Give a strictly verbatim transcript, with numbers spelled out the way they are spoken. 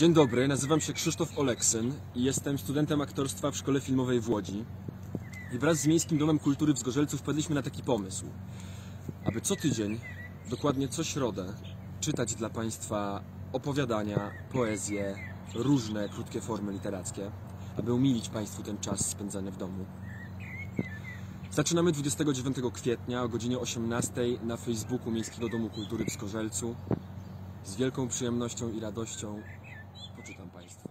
Dzień dobry, nazywam się Krzysztof Oleksyn i jestem studentem aktorstwa w Szkole Filmowej w Łodzi. I wraz z Miejskim Domem Kultury w Zgorzelcu wpadliśmy na taki pomysł, aby co tydzień, dokładnie co środę, czytać dla Państwa opowiadania, poezje, różne krótkie formy literackie, aby umilić Państwu ten czas spędzany w domu. Zaczynamy dwudziestego dziewiątego kwietnia o godzinie osiemnastej na Facebooku Miejskiego Domu Kultury w Zgorzelcu. Z wielką przyjemnością i radością poczytam Państwu.